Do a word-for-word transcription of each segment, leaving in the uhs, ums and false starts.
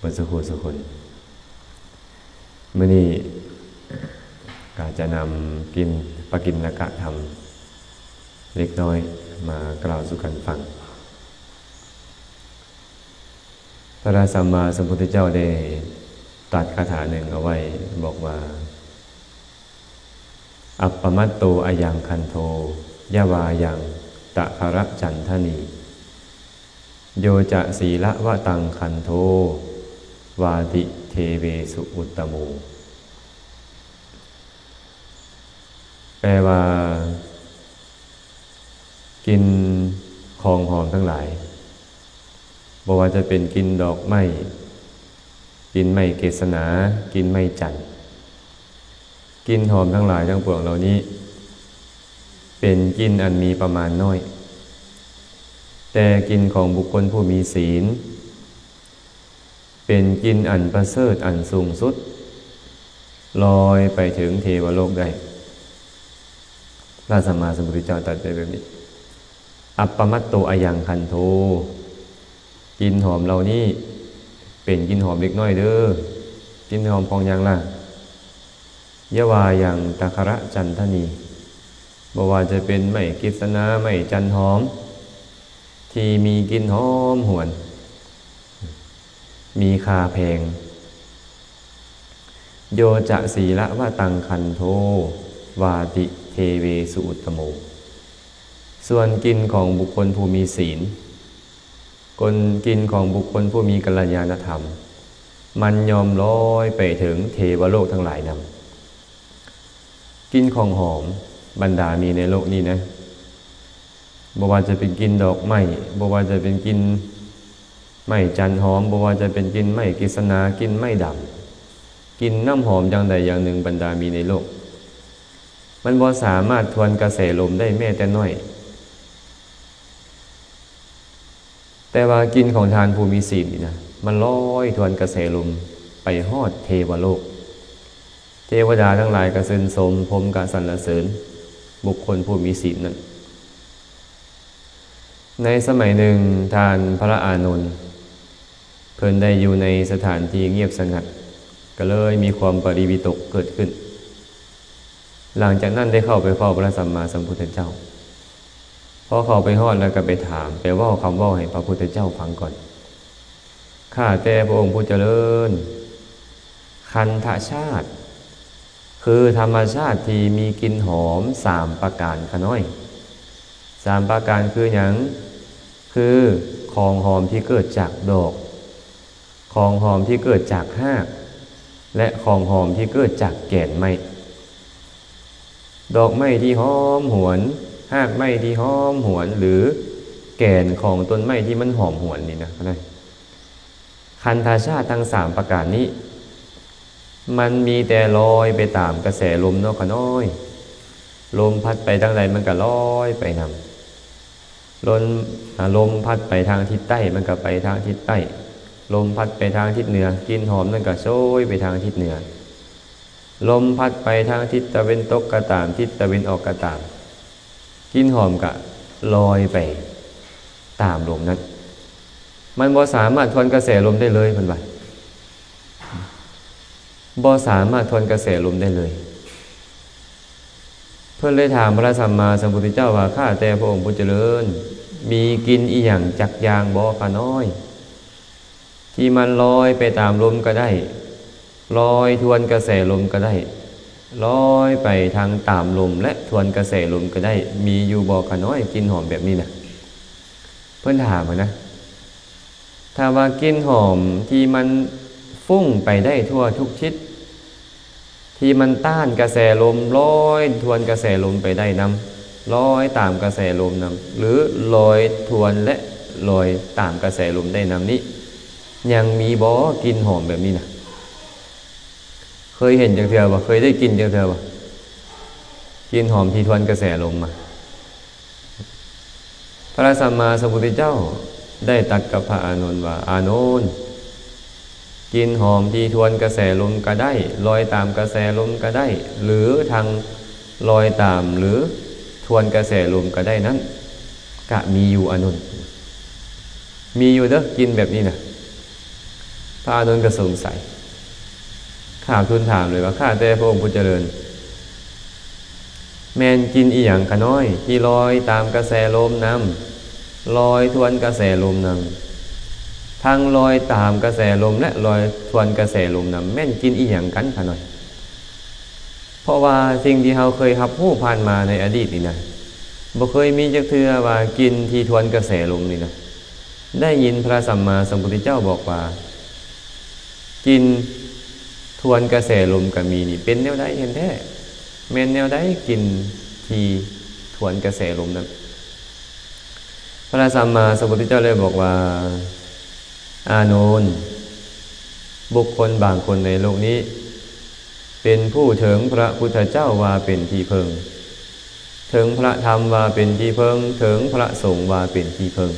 บนสุขุสุคนเมื่อนี้ก็จะนำกินปกิณณกะธรรมเล็กน้อยมากล่าวสู่กันฟังพระสัมมาสัมพุทธเจ้าได้ตรัสคาถาหนึ่งเอาไว้บอกว่าอัปปมัตโตอายังคันโทยะวายังตะคระจันทนีโยจะศีละวะตังคันโทวาติเทเวสุอุตตโมแปลว่ากินของหอมทั้งหลายบอกว่าจะเป็นกินดอกไม้กินไม้เกศนากินไม้จันทร์กินหอมทั้งหลายทั้งปวงเหล่านี้เป็นกินอันมีประมาณน้อยแต่กินของบุคคลผู้มีศีลเป็นกินอันประเสริฐอันสูงสุดลอยไปถึงเทวโลกได้พระสัมมาสัมพุทธเจ้าตรัสไว้แบบนี้อัปปมัตโตอายังคันโทกินหอมเหล่านี้เป็นกินหอมเล็กน้อยเด้อกินหอมพองยังล่ะยะวายังตะคระจันทนีบ่ว่าจะเป็นไม้กฤษณาไม้จันหอมที่มีกลิ่นหอมหวนมีค่าแพงโยจะศีละวะตังคันโทวาติเทเวสุอุตตโมส่วนกินของบุคคลผู้มีศีลกลกินของบุคคลผู้มีกัลยาณธรรมมันยอมลอยไปถึงเทวโลกทั้งหลายนำกินของหอมบรรดามีในโลกนี้นะบ่ว่าจะเป็นกินดอกไม้บ่ว่าจะเป็นกินไม้จันหอมบ่ว่าจะเป็นกินไม้กฤษณากินไม้ดำกินน้ำหอมอย่างใดอย่างหนึ่งบรรดามีในโลกมันบ่สามารถทวนกระแสลมได้แม้แต่น้อยแต่ว่ากินของทานผู้มีศีลนี่นะมันลอยทวนกระแสลมไปฮอดเทวโลกเทวดาทั้งหลายก็ชื่นชมพรหมก็สรรเสริญบุคคลผู้มีศีลนั้นในสมัยหนึ่งท่านพระอานนท์เพิ่นได้อยู่ในสถานที่เงียบสงัดก็เลยมีความปริวิตกเกิดขึ้นหลังจากนั้นได้เข้าไปเฝ้าพระสัมมาสัมพุทธเจ้าพอเข้าไปฮอดแล้วก็ไปถามไปเว้าคำเว้าให้พระพุทธเจ้าฟังก่อนข้าแต่พระองค์ผู้เจริญคันธชาติคือธรรมชาติที่มีกลิ่นหอมสามประการขน้อยสามประการคือหยังคือของหอมที่เกิดจากดอกของหอมที่เกิดจากรากและของหอมที่เกิดจากแก่นไม้ดอกไม้ที่หอมหวนรากไม้ที่หอมหวนหรือแก่นของต้นไม้ที่มันหอมหวนนี่นะนะคันธชาติทั้งสามประการนี้มันมีแต่ลอยไปตามกระแสลมเนาะขน้อยลมพัดไปทางใดมันก็ลอยไปนำลมลมพัดไปทางทิศใต้มันก็ไปทางทิศใต้ลมพัดไปทางทิศเหนือกลิ่นหอมนั่นก็โชยไปทางทิศเหนือลมพัดไปทางทิศตะวันตกก็ตามทิศตะวันออกก็ตามกลิ่นหอมก็ลอยไปตามลมนั้นมันบ่สามารถทวนกระแสลมได้เลยเพิ่นว่าบ่สามารถทวนกระแสลมได้เลยเพิ่นเลยถามพระสัมมาสัมพุทธเจ้าว่าข้าแต่พระองค์ผู้เจริญมีกินอีหยังจักอย่างบ่คะน้อยที่มันลอยไปตามลมก็ได้ลอยทวนกระแสลมก็ได้ลอยไปทางตามลมและทวนกระแสลมก็ได้มีอยู่บ่คะน้อยกินหอมแบบนี้นะเพิ่นถามนะถ้าว่ากินหอมที่มันฟุ้งไปได้ทั่วทุกทิศที่มันต้านกระแสลมลอยทวนกระแสลมไปได้นำลอยตามกระแสลมนำหรือลอยทวนและลอยตามกระแสลมได้นำนี้ยังมีบ่กินหอมแบบนี้นะเคยเห็นจังเทื่อบ่เคยได้กินจังเทื่อบ่กินหอมที่ทวนกระแสลมมาพระสัมมาสัมพุทธเจ้าได้ตรัสกับพระอานนท์ว่าอานนท์กินหอมที่ทวนกระแสลมก็ได้ลอยตามกระแสลมก็ได้หรือทางลอยตามหรือทวนกระแสลมก็ได้นั้นก็มีอยู่อานนท์มีอยู่เด้อกินแบบนี้นะพระอานนท์ก็สงสัยข้าทูลถามเลยว่าข้าแต่พระองค์ผู้เจริญแมนกินอีหยังขน้อยที่ลอยตามกระแสลมนำลอยทวนกระแสลมนำทั้งลอยตามกระแสลมและลอยทวนกระแสลมนำแม่นกินอีหยังกันขน้อยเพราะว่าสิ่งที่เราเคยรับรู้ผ่านมาในอดีตนี่นะบ่เคยมีจักเทื่อว่ากินที่ทวนกระแสลมนี่นะได้ยินพระสัมมาสัมพุทธเจ้าบอกว่ากินทวนกระแสลมก็มีนี่เป็นแนวใดเห็นแท้แม่นแนวใดกินที่ทวนกระแสลมนั้นพระสัมมาสัมพุทธเจ้าเลยบอกว่าอานนท์บุคคลบางคนในโลกนี้เป็นผู้ถึงพระพุทธเจ้าว่าเป็นที่พึงถึงพระธรรมว่าเป็นที่พึงถึงพระสงฆ์ว่าเป็นที่พึง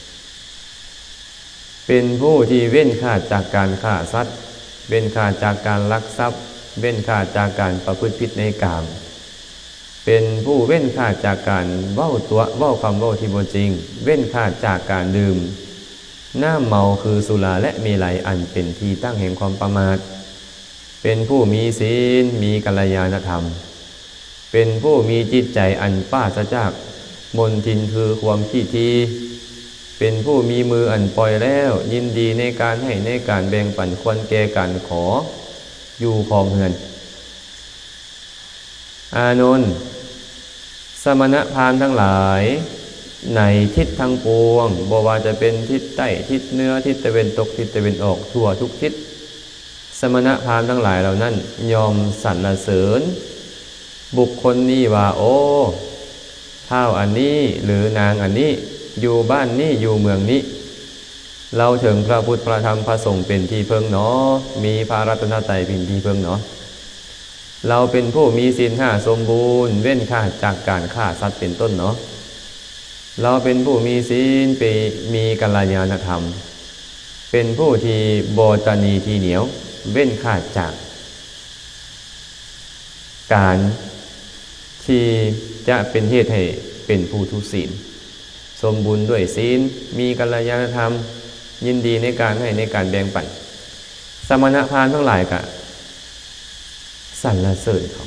เป็นผู้ที่เว้นขาดจากการฆ่าสัตว์เว้นขาดจากการลักทรัพย์เว้นขาดจากการประพฤติผิดในกามเป็นผู้เว้นขาดจากการเว้าตัวเว้าคำเว้าที่บ่จริงเว้นขาดจากการดื่มน้ำเมาคือสุราและเมลัยอันเป็นที่ตั้งแห่งความประมาทเป็นผู้มีศีลมีกัลยาณธรรมเป็นผู้มีจิตใจอันปราศจากมลทินคือความขี้ทีเป็นผู้มีมืออันปล่อยแล้วยินดีในการให้ในการแบ่งปันควรแก่การขออยู่ของเฮือนอานนท์สมณพราหมณ์ทั้งหลายในทิศทั้งปวงบ่ว่าจะเป็นทิศใต้ทิศเหนือทิศตะวันตกทิศตะวันออกทั่วทุกทิศสมณพราหมณ์ทั้งหลายเหล่านั้นยอมสรรเสริญบุคคลนี้ว่าโอ้ท้าวอันนี้หรือนางอันนี้อยู่บ้านนี้อยู่เมืองนี้เราถึงพระพุทธพระธรรมพระสงฆ์เป็นที่พึ่งเนาะมีพระรัตนตรัยเป็นที่พึ่งเนาะเราเป็นผู้มีศีลห้าสมบูรณ์เว้นขาดจากการฆ่าสัตว์เป็นต้นเนาะเราเป็นผู้มีศีลเป็นมีกัลยาณธรรมเป็นผู้ที่โบตนีที่เหนียวเว้นขาดจากการที่จะเป็นเหตุให้เป็นผู้ทุศีลสมบูรณ์ด้วยศีลมีกัลยาณธรรมยินดีในการให้ในการแบ่งปันสมณพราหมณ์ทั้งหลายก็สรรเสริญเขา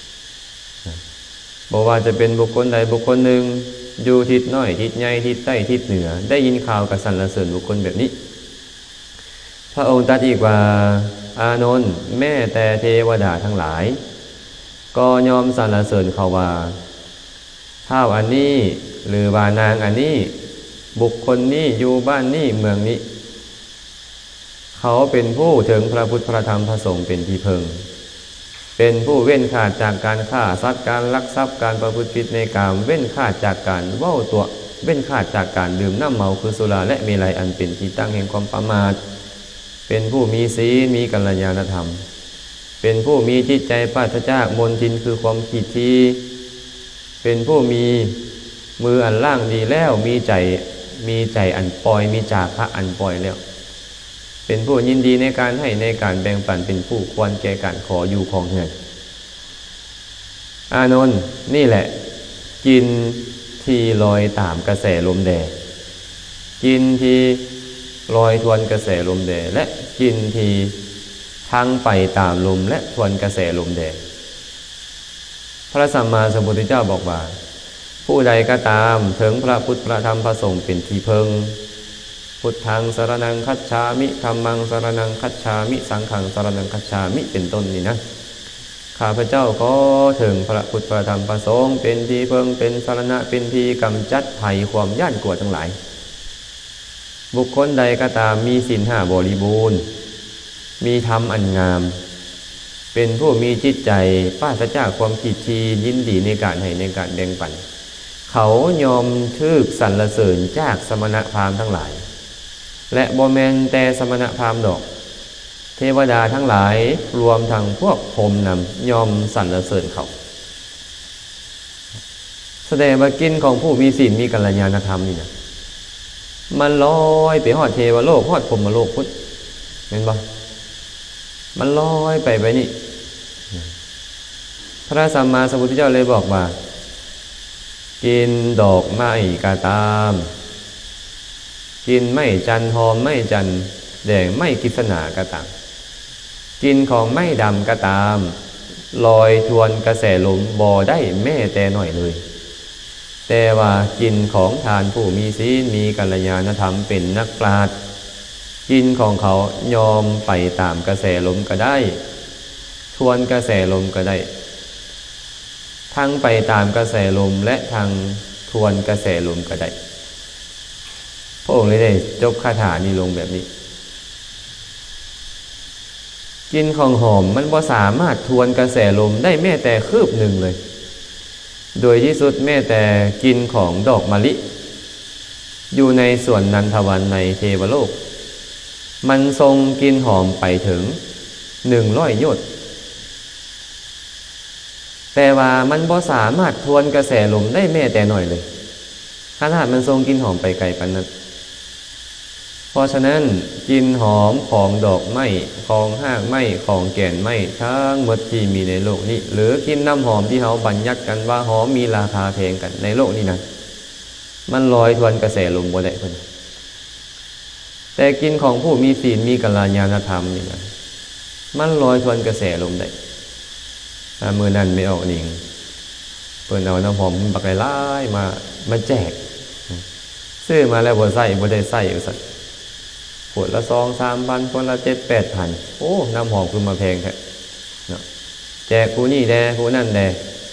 บอกว่าจะเป็นบุคคลใดบุคคลหนึ่งอยู่ทิศน้อยทิศใหญ่ทิศใต้ทิศเหนือได้ยินข่าวกับสรรเสริญบุคคลแบบนี้พระองค์ตรัสอีกว่าอานนท์แม้แต่เทวดาทั้งหลายก็ยอมสรรเสริญเขาว่าท้าวอันนี้หรือว่านางอันนี้บุคคลนี้อยู่บ้านนี้เมืองนี้เขาเป็นผู้ถึงพระพุทธพระธรรมพระสงฆ์เป็นที่พึงเป็นผู้เว้นขาดจากการฆ่าสัตว์การลักทรัพย์การประพฤติผิดในกามเว้นขาดจากการเว้าตัวเว้นขาดจากการดื่มน้ำเมาคือสุราและเมลัยอันเป็นที่ตั้งแห่งความประมาทเป็นผู้มีศีลมีกัลยาณธรรมเป็นผู้มีจิตใจปราศจากมลทินคือความขี้ทีเป็นผู้มีมืออันล่างดีแล้วมีใจมีใจอันปล่อยมีจาคะอันปล่อยแล้วเป็นผู้ยินดีในการให้ในการแบ่งปันเป็นผู้ควรแก่การขออยู่ของเฮือนอานนท์นี่แหละกินที่ลอยตามกระแสลมแดดกินที่ลอยทวนกระแสลมแดดและกินที่ทั้งไปตามลมและทวนกระแสลมแดดพระสัมมาสัมพุทธเจ้าบอกว่าผู้ใดก็ตามถึงพระพุทธพระธรรมพระสงฆ์เป็นที่พึ่งพุทธังสรณังคัจฉามิธัมมังสรณังคัจฉามิสังฆังสรณังคัจฉามิเป็นต้นนี่นะข้าพเจ้าขอถึงพระพุทธพระธรรมพระสงฆ์เป็นที่พึ่งเป็นสรณะเป็นที่กำจัดภัยความย่านกลัวทั้งหลายบุคคลใดก็ตามมีศีลห้าบริบูรณ์มีธรรมอันงามเป็นผู้มีจิตใจปราศจากความขี้ทียินดีในการให้ในการแบ่งปันเขายอมทึกสรรเสริญจากสมณพราหมณ์ทั้งหลายและบ่แม่นแต่สมณพราหมณ์ดอกเทวดาทั้งหลายรวมทั้งพวกพรหมนำยอมสรรเสริญเขาแสดงว่ากินของผู้มีศีลมีกัลยาณธรรมนี่นะมันลอยไปฮอดเทวโลกฮอดพรหมโลกพุทธเห็นบ่มันลอยไปไปนี่พระสัมมาสัมพุทธเจ้าเลยบอกว่ากินดอกไม้ก็ตามกินไม้จันหอมไม้จันแดงไม่กิษณาก็ตามกินของไม่ดำก็ตามลอยทวนกระแสลมบ่ได้แม้แต่หน่อยเลยแต่ว่ากินของทานผู้มีศีลมีกัลยาณธรรมเป็นนักปราชญ์กินของเขายอมไปตามกระแสลมก็ได้ทวนกระแสลมก็ได้ทั้งไปตามกระแสลมและทางทวนกระแสลมก็ได้พระองค์เลยได้จบคาถานี้ลงแบบนี้กินของหอมมันบ่สามารถทวนกระแสลมได้แม้แต่คืบหนึ่งเลยโดยที่สุดแม้แต่กินของดอกมะลิอยู่ในสวนนันทวันในเทวโลกมันทรงกินหอมไปถึงหนึ่งร้อยโยชน์แต่ว่ามันบ่สามารถทวนกระแสลมได้แม้แต่หน่อยเลยขนาดมันทรงกินหอมไปไกลปานนั้นเพราะฉะนั้นกินหอมของดอกไม้ของหากไม้ของแก่นไม้ทั้งหมดที่มีในโลกนี้หรือกินน้ำหอมที่เขาบัญญัติกันว่าหอมมีราคาแพงกันในโลกนี้นะมันลอยทวนกระแสลมบ่ได้เพิ่นแต่กินของผู้มีศีลมีกัลยาณธรรมนี่นะมันลอยทวนกระแสลมได้มื้อนั้นไม่ออกนิ่งเพิ่นเอาน้ำหอมบักหลายๆมามาแจกซื้อมาแล้วบ่ใส่บ่ได้ใส่อยู่ซั่นขวดละ สองถึงสามพัน คนละ เจ็ดถึงแปดพัน โอ้น้ำหอมคือมาแพงแท้เนาะแจกผู้นี่แดผู้นั่นแด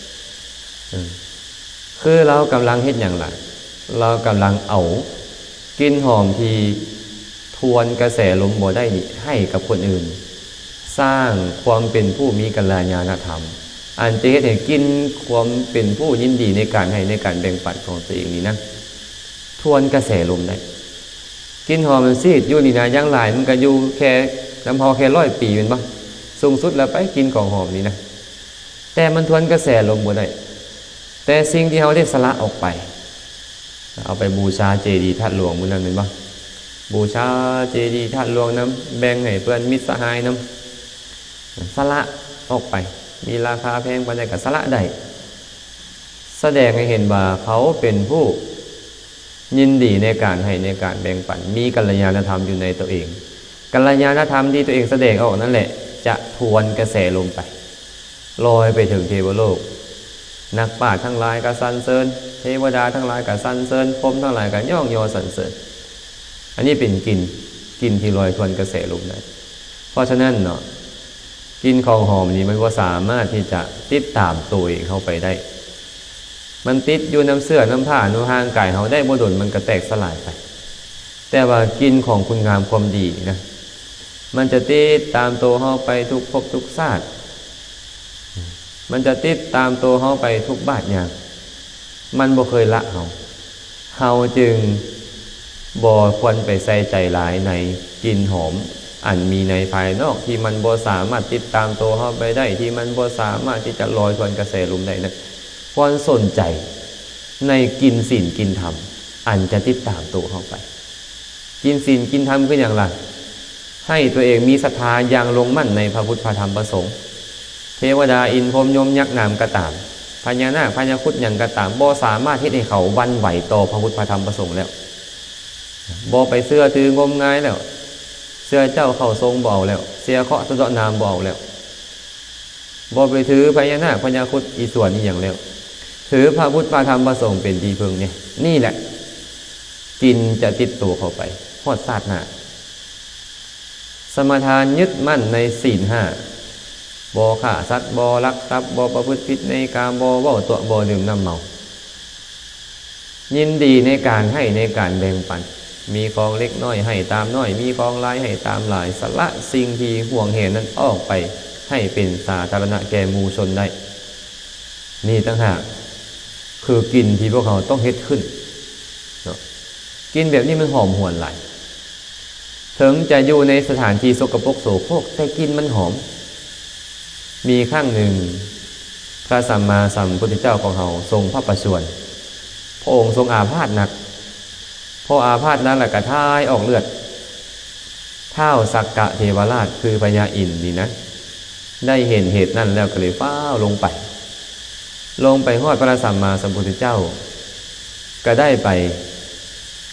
คือเรากำลังเฮ็ดหยังล่ะเรากำลังเอากลิ่นหอมที่ทวนกระแสลมบ่ได้นี่ให้กับคนอื่นสร้างความเป็นผู้มีกัลยาณธรรมอันจะเฮ็ดให้กินความเป็นผู้ยินดีในการให้ในการแบ่งปันของตัวเองนี่นะทวนกระแสลมได้กินหอมมันซีดอยู่นี่นะยังหลายมันก็อยู่แค่น้ำหอมแค่ร้อยปีเป็นบ่สูงสุดแล้วไปกินของหอมนี่นะแต่มันทวนกระแสลมบ่ได้แต่สิ่งที่เฮาได้สละออกไปเอาไปบูชาเจดีย์ธาตุหลวงมื้อนั้นแม่นบ่บูชาเจดีย์ธาตุหลวงนำแบ่งให้เพื่อนมิตรสหายนำสละออกไปมีราคาแพงปานใดก็สละได้แสดงให้เห็นว่าเขาเป็นผู้ยินดีในการให้ในการแบ่งปันมีกัลยาณธรรมอยู่ในตัวเองกัลยาณธรรมที่ตัวเองแสดงออกนั่นแหละจะทวนกระแสลมไปลอยไปถึงเทวโลกนักปราชญ์ทั้งหลายก็สรรเสริญเทวดาทั้งหลายก็สรรเสริญพรหมทั้งหลายก็ย่องยอสรรเสริญอันนี้เป็นกินกินที่ลอยทวนกระแสลมได้เพราะฉะนั้นเนาะกินของหอมนี้มันก็สามารถที่จะติดตามตัวเองเข้าไปได้มันติดอยู่น้ำเสื้อน้ำผ้าน้ำห่างกายเขาได้บ่ดลมันก็แตกสลายไปแต่ว่ากินของคุณงามความดีนะมันจะติดตามตัวเขาไปทุกภพทุกชาติมันจะติดตามตัวเขาไปทุกบาทอย่างมันบ่เคยละเขาเขาจึงบ่ควรไปใส่ใจหลายในกินหอมอันมีในภายนอกที่มันบ่สามารถติดตามตัวเขาไปได้ที่มันบ่สามารถที่จะลอยทวนกระแสลมได้นะควรสนใจในกินศีลกินธรรมอันจะติดตามตัวเข้าไปกินศีลกินธรรมคืออย่างไรให้ตัวเองมีศรัทธาอย่างลงมั่นในพระพุทธพระธรรมพระสงฆ์เทวดาอินทร์พรหมยมยักษ์นามกระตามพญานาคพญาครุฑอย่างกระตามบ่สามารถเฮ็ดให้เขาหวั่นไหวต่อพระพุทธพระธรรมพระสงฆ์แล้วบ่ไปเสื้อถืองมงายแล้วเสื้อเจ้าเข้าทรงบ่เอาแล้วเสียเคาะสะเดาะนามบ่เอาแล้วบ่ไปถือพญานาคพญาครุฑอีส่วนนี้อย่างแล้วถือพระพุทธพระธรรมพระสงฆ์เป็นที่พึ่งเนี่ยนี่แหละกินจะติดตัวเข้าไปฮอดชาติหน้าสมทานยึดมั่นในศีลห้าบ่ฆ่าสัตว์บ่ลักทรัพย์บ่ประพฤติผิดในกามบ่เว้าตัวบ่ดื่มน้ำเมายินดีในการให้ในการแบ่งปันมีของเล็กน้อยให้ตามน้อยมีของหลายให้ตามหลายสละสิ่งที่ห่วงเห็นนั้นออกไปให้เป็นสาธารณะแก่หมู่ชนได้นี่ต่างหากคือกินที่พวกเขาต้องเฮ็ดขึ้นเนาะกินแบบนี้มันหอมหวนหลายถึงจะอยู่ในสถานที่สกปรกโสโครกแต่กินมันหอมมีครั้งหนึ่งพระสัมมาสัมพุทธเจ้าของเราทรงพระประชวรพระองค์ทรงอาพาธหนักพออาพาธนั้นแหละกระทายออกเลือดท้าวสักกะเทวราชคือพญาอินทร์นี่นะได้เห็นเหตุนั้นแล้วก็เลยฟ้าวลงไปลงไปฮอดพระสัมมาสัมพุทธเจ้าก็ได้ไป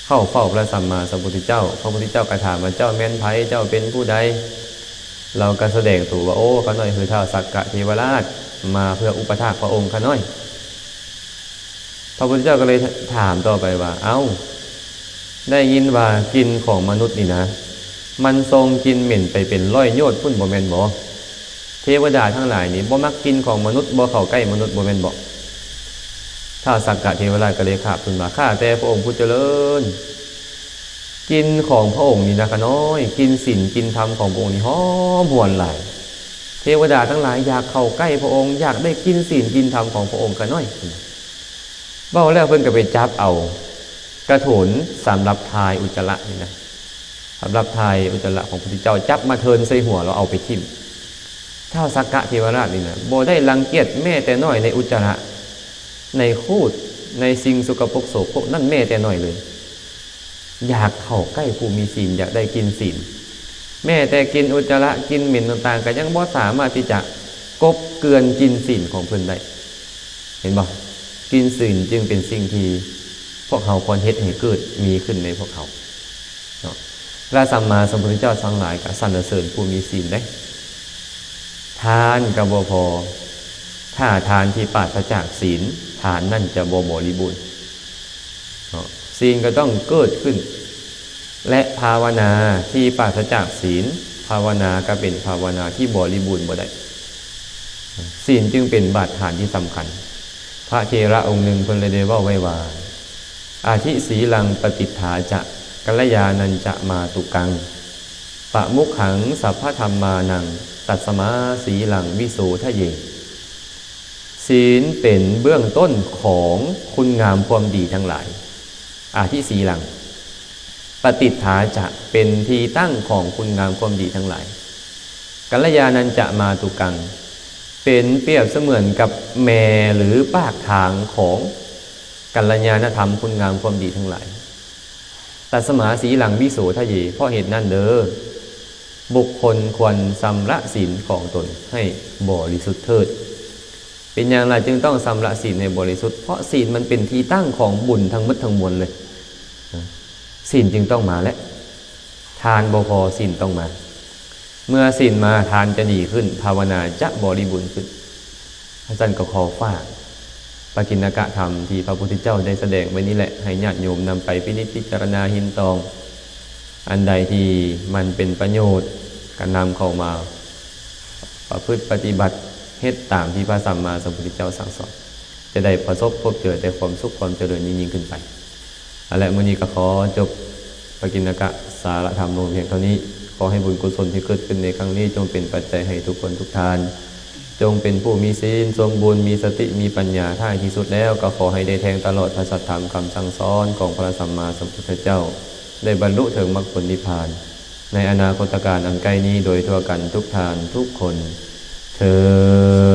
เข้าเฝ้าพระสัมมาสัมพุทธเจ้าพระพุทธเจ้าก็ถามว่าเจ้าแม่นไผเจ้าเป็นผู้ใดเราก็แสดงตัวว่าโอ้ข้าน้อยคือท้าวสักกะเทวราชมาเพื่ออุปถากพระองค์ข้าน้อยพระพุทธเจ้าก็เลยถามต่อไปว่าเอ้าได้ยินว่ากินของมนุษย์นี่นะมันทรงกินเหม็นไปเป็นร้อยโยชน์พุ่นบ่แม่นบ่เทวดาทั้งหลายนี่บ่มักกินของมนุษย์บ่เข้าใกล้มนุษย์บ่แม่นบ่ท้าวสักกะเทวราชก็เลยกราบทูลว่าข้าแต่พระองค์ผู้เจริญกินของพระองค์นี่นะข้าน้อยกินศีลกินธรรมของพระองค์นี่หอมหวนหลายเทวดาทั้งหลายอยากเข้าใกล้พระองค์อยากได้กินศีลกินธรรมของพระองค์ข้าน้อยเว้าแล้วเพิ่นก็ไปจับเอากระโถนสำหรับทายอุจจาระนี่นะสำหรับทายอุจจาระของพระพุทธเจ้าจับมาเทินใส่หัวเราเอาไปทิ่มท้าวสักกะเทวราชนี่นะบ่ได้รังเกียจแม้แต่น้อยในอุจจาระในคูดในสิ่งสกปรกโสโครกนั่นแม้แต่น้อยเลยอยากเข้าใกล้ผู้มีศีลอยากได้กินศีลแม้แต่กินอุจจาระกินเหม็นต่างๆก็ยังบ่สามารถที่จะกบเกินกินศีลของเพิ่นได้เห็นบ่กินศีลจึงเป็นสิ่งที่พวกเขาควรเฮ็ดให้เกิดมีขึ้นในพวกเขาเนาะพระสัมมาสัมพุทธเจ้าทั้งหลายก็สรรเสริญผู้มีศีลได้ทานก็บ่พอถ้าทานที่ปราศจากศีลทานนั่นจะบ่บริบูรณ์เนาะศีลก็ต้องเกิดขึ้นและภาวนาที่ปราศจากศีลภาวนาก็เป็นภาวนาที่บริบูรณ์บ่ได้ศีลจึงเป็นบาดฐานที่สำคัญพระเถระองค์หนึ่งเพิ่นเลยได้เว้าไว้ว่าอาทิสีลังปฏิฏฐาจะกัลยาณัญจะมาตุกังปะมุขขังสัพพธรรมานังตัสมาสีลังวิโสทะเยศีลเป็นเบื้องต้นของคุณงามความดีทั้งหลายอาทิสีลังปฏิฏฐาจะเป็นที่ตั้งของคุณงามความดีทั้งหลายกัลยาณัญจะมาตุกังเป็นเปรียบเสมือนกับแม่หรือปากทางของกัลยาณธรรมคุณงามความดีทั้งหลายตัสมาสีหลังวิโสทะเยเพราะเหตุนั้นเด้อบุคคลควรชำระศีลของตนให้บริสุทธิ์เถิดเป็นอย่างไรจึงต้องชำระศีลในบริสุทธิ์เพราะศีลมันเป็นที่ตั้งของบุญทั้งหมดทั้งมวลเลยศีลจึงต้องมาและทานบ่พอศีลต้องมาเมื่อศีลมาทานจะดีขึ้นภาวนาจะบริบูรณ์ขึ้นอาจารย์ก็ขอฝากปกิณกะธรรมที่พระพุทธเจ้าได้แสดงไว้นี่แหละให้ญาติโยมนำไปพินิจพิจารณาหินตองอันใดที่มันเป็นประโยชน์ก็นำเข้ามาประพฤติปฏิบัติเฮ็ดตามที่พระสัมมาสัมพุทธเจ้าสั่งสอนจะได้ประสบพบเจอแต่ความสุขความเจริญยิ่งขึ้นไปและมื้อนี้ก็ขอจบปกิณกะสารธรรมลงเพียงเท่านี้ขอให้บุญกุศลที่เกิดขึ้นในครั้งนี้จงเป็นปัจจัยให้ทุกคนทุกท่านจงเป็นผู้มีศีลสมบูรณ์มีสติมีปัญญาท้ายที่สุดแล้วก็ขอให้ได้แทงตลอดพระสัทธรรมคำสั่งสอนของพระสัมมาสัมพุทธเจ้าได้บรรลุถึงมรรคผลนิพพานในอนาคตการอันใกล้นี้โดยทั่วกันทุกทานทุกคนเทอ